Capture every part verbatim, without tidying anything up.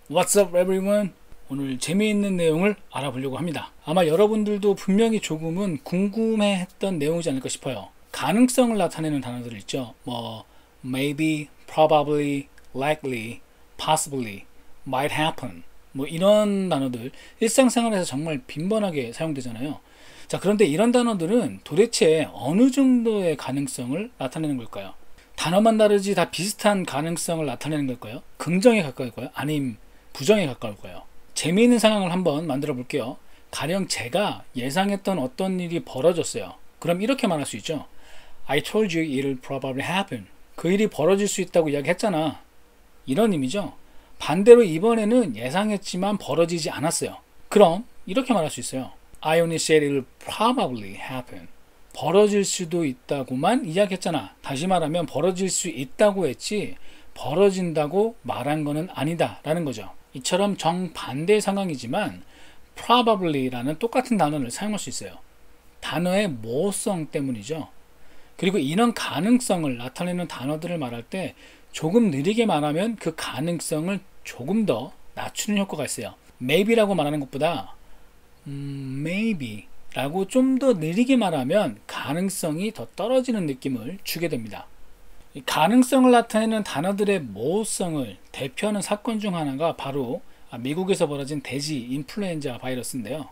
What's up everyone? 오늘 재미있는 내용을 알아보려고 합니다. 아마 여러분들도 분명히 조금은 궁금해했던 내용이지 않을까 싶어요. 가능성을 나타내는 단어들 있죠. 뭐 maybe, probably, likely, possibly, might happen 뭐 이런 단어들 일상생활에서 정말 빈번하게 사용되잖아요. 자, 그런데 이런 단어들은 도대체 어느 정도의 가능성을 나타내는 걸까요? 단어만 다르지 다 비슷한 가능성을 나타내는 걸까요? 긍정에 가까울까요? 아님 부정에 가까울까요? 재미있는 상황을 한번 만들어 볼게요. 가령 제가 예상했던 어떤 일이 벌어졌어요. 그럼 이렇게 말할 수 있죠. I told you it'll probably happen. 그 일이 벌어질 수 있다고 이야기했잖아. 이런 의미죠. 반대로 이번에는 예상했지만 벌어지지 않았어요. 그럼 이렇게 말할 수 있어요. I only said it'll probably happen. 벌어질 수도 있다고만 이야기했잖아. 다시 말하면 벌어질 수 있다고 했지 벌어진다고 말한 거는 아니다 라는 거죠. 이처럼 정반대의 상황이지만 probably라는 똑같은 단어를 사용할 수 있어요. 단어의 모호성 때문이죠. 그리고 이런 가능성을 나타내는 단어들을 말할 때 조금 느리게 말하면 그 가능성을 조금 더 낮추는 효과가 있어요. maybe라고 말하는 것보다 음, maybe 라고 좀 더 느리게 말하면 가능성이 더 떨어지는 느낌을 주게 됩니다. 이 가능성을 나타내는 단어들의 모호성을 대표하는 사건 중 하나가 바로 미국에서 벌어진 돼지 인플루엔자 바이러스인데요.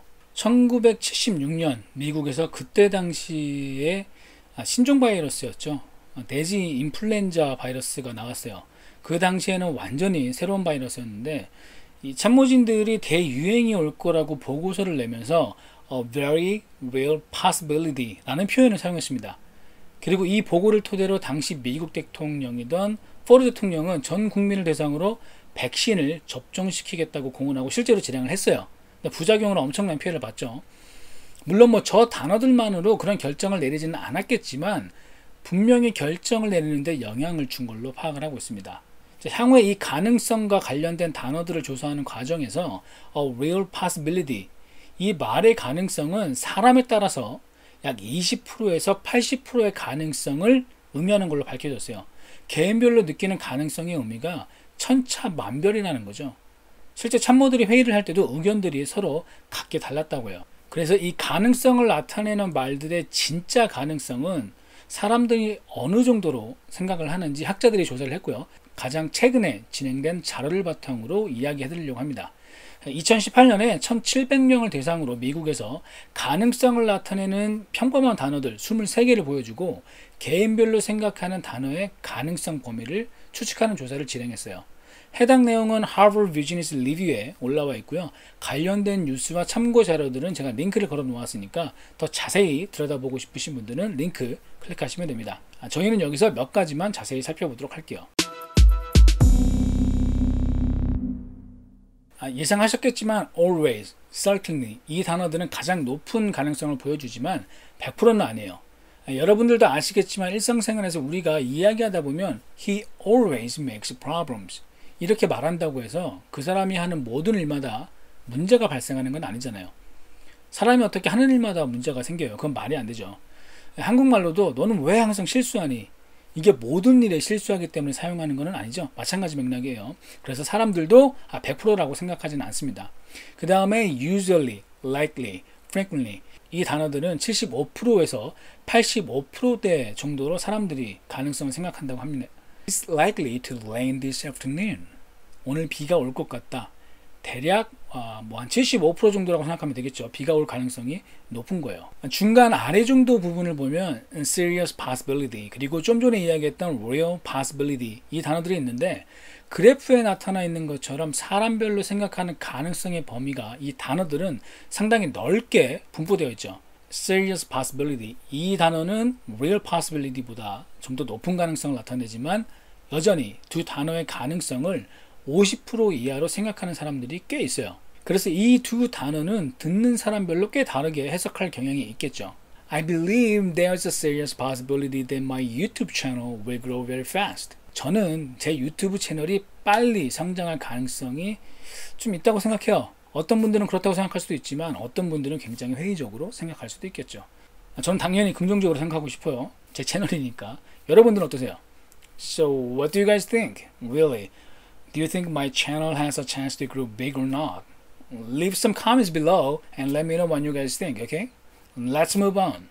천구백칠십육 년 미국에서 그때 당시에 신종 바이러스였죠. 돼지 인플루엔자 바이러스가 나왔어요. 그 당시에는 완전히 새로운 바이러스였는데 이 참모진들이 대유행이 올 거라고 보고서를 내면서 A very real possibility 라는 표현을 사용했습니다. 그리고 이 보고를 토대로 당시 미국 대통령이던 포드 대통령은 전 국민을 대상으로 백신을 접종시키겠다고 공언하고 실제로 진행을 했어요. 부작용으로 엄청난 피해를 봤죠. 물론 뭐 저 단어들만으로 그런 결정을 내리지는 않았겠지만 분명히 결정을 내리는데 영향을 준 걸로 파악을 하고 있습니다. 향후에 이 가능성과 관련된 단어들을 조사하는 과정에서 A real possibility 이 말의 가능성은 사람에 따라서 약 이십 퍼센트에서 팔십 퍼센트의 가능성을 의미하는 걸로 밝혀졌어요. 개인별로 느끼는 가능성의 의미가 천차만별이라는 거죠. 실제 참모들이 회의를 할 때도 의견들이 서로 각기 달랐다고 해요. 그래서 이 가능성을 나타내는 말들의 진짜 가능성은 사람들이 어느 정도로 생각을 하는지 학자들이 조사를 했고요. 가장 최근에 진행된 자료를 바탕으로 이야기해 드리려고 합니다. 이천십팔 년에 천칠백 명을 대상으로 미국에서 가능성을 나타내는 평범한 단어들 이십삼 개를 보여주고 개인별로 생각하는 단어의 가능성 범위를 추측하는 조사를 진행했어요. 해당 내용은 Harvard Business Review에 올라와 있고요. 관련된 뉴스와 참고 자료들은 제가 링크를 걸어 놓았으니까 더 자세히 들여다보고 싶으신 분들은 링크 클릭하시면 됩니다. 저희는 여기서 몇 가지만 자세히 살펴보도록 할게요. 예상하셨겠지만 always, certainly 이 단어들은 가장 높은 가능성을 보여주지만 백 퍼센트는 아니에요. 여러분들도 아시겠지만 일상생활에서 우리가 이야기하다 보면 He always makes problems 이렇게 말한다고 해서 그 사람이 하는 모든 일마다 문제가 발생하는 건 아니잖아요. 사람이 어떻게 하는 일마다 문제가 생겨요. 그건 말이 안 되죠. 한국말로도 너는 왜 항상 실수하니? 이게 모든 일에 실수하기 때문에 사용하는 것은 아니죠. 마찬가지 맥락이에요. 그래서 사람들도 백 퍼센트라고 생각하지는 않습니다. 그 다음에 usually, likely, frequently 이 단어들은 칠십오 퍼센트에서 팔십오 퍼센트대 정도로 사람들이 가능성을 생각한다고 합니다. It's likely to rain this afternoon. 오늘 비가 올 것 같다. 대략 어, 뭐 한 칠십오 퍼센트 정도라고 생각하면 되겠죠. 비가 올 가능성이 높은 거예요. 중간 아래 정도 부분을 보면 serious possibility 그리고 좀 전에 이야기했던 real possibility 이 단어들이 있는데 그래프에 나타나 있는 것처럼 사람별로 생각하는 가능성의 범위가 이 단어들은 상당히 넓게 분포되어 있죠. serious possibility 이 단어는 real possibility보다 좀 더 높은 가능성을 나타내지만 여전히 두 단어의 가능성을 오십 퍼센트 이하로 생각하는 사람들이 꽤 있어요. 그래서 이 두 단어는 듣는 사람별로 꽤 다르게 해석할 경향이 있겠죠. I believe there's a serious possibility that my YouTube channel will grow very fast. 저는 제 유튜브 채널이 빨리 성장할 가능성이 좀 있다고 생각해요. 어떤 분들은 그렇다고 생각할 수도 있지만 어떤 분들은 굉장히 회의적으로 생각할 수도 있겠죠. 저는 당연히 긍정적으로 생각하고 싶어요. 제 채널이니까. 여러분들은 어떠세요? So what do you guys think? Really? Do you think my channel has a chance to grow big or not? Leave some comments below and let me know what you guys think, okay? Let's move on.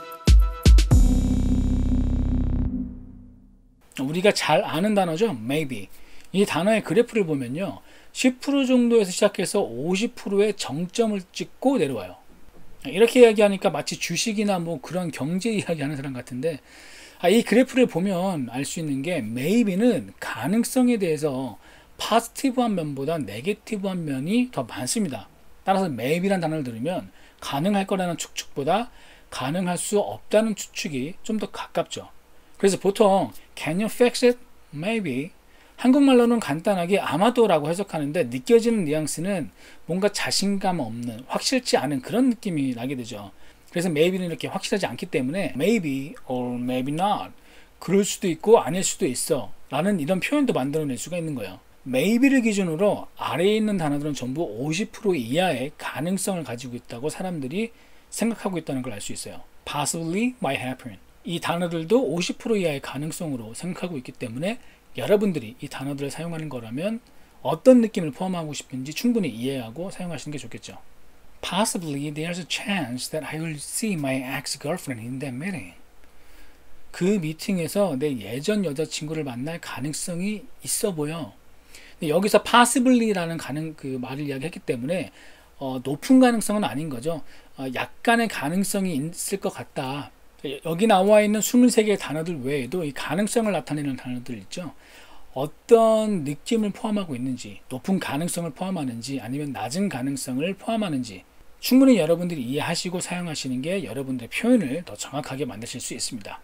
우리가 잘 아는 단어죠. Maybe. 이 단어의 그래프를 보면요. 십 퍼센트 정도에서 시작해서 오십 퍼센트의 정점을 찍고 내려와요. 이렇게 이야기하니까 마치 주식이나 뭐 그런 경제 이야기 하는 사람 같은데, 아, 이 그래프를 보면 알 수 있는 게 maybe는 가능성에 대해서 포지티브한 면보다 네게티브한 면이 더 많습니다. 따라서 maybe란 단어를 들으면 가능할 거라는 추측보다 가능할 수 없다는 추측이 좀 더 가깝죠. 그래서 보통 Can you fix it? Maybe. 한국말로는 간단하게 아마도라고 해석하는데 느껴지는 뉘앙스는 뭔가 자신감 없는, 확실치 않은 그런 느낌이 나게 되죠. 그래서 maybe는 이렇게 확실하지 않기 때문에 maybe or maybe not, 그럴 수도 있고 아닐 수도 있어 라는 이런 표현도 만들어낼 수가 있는 거예요. maybe를 기준으로 아래에 있는 단어들은 전부 오십 퍼센트 이하의 가능성을 가지고 있다고 사람들이 생각하고 있다는 걸 알 수 있어요. Possibly might happen. 이 단어들도 오십 퍼센트 이하의 가능성으로 생각하고 있기 때문에 여러분들이 이 단어들을 사용하는 거라면 어떤 느낌을 포함하고 싶은지 충분히 이해하고 사용하시는 게 좋겠죠. Possibly there's a chance that I will see my ex-girlfriend in that meeting. 그 미팅에서 내 예전 여자친구를 만날 가능성이 있어 보여. 근데 여기서 possibly라는 가능, 그 말을 이야기했기 때문에 어, 높은 가능성은 아닌 거죠. 어, 약간의 가능성이 있을 것 같다. 여기 나와 있는 이십세 개의 단어들 외에도 이 가능성을 나타내는 단어들 있죠. 어떤 느낌을 포함하고 있는지, 높은 가능성을 포함하는지 아니면 낮은 가능성을 포함하는지 충분히 여러분들이 이해하시고 사용하시는 게 여러분들의 표현을 더 정확하게 만드실 수 있습니다.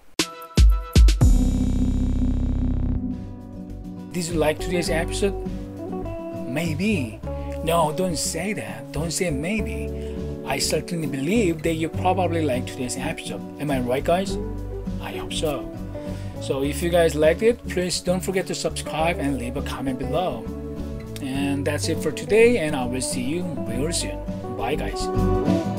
Did you like today's episode? Maybe. No, don't say that. Don't say maybe. I certainly believe that you probably liked today's episode. Am I right, guys? I hope so. So if you guys liked it, please don't forget to subscribe and leave a comment below. And that's it for today, and I will see you real soon. Bye, guys.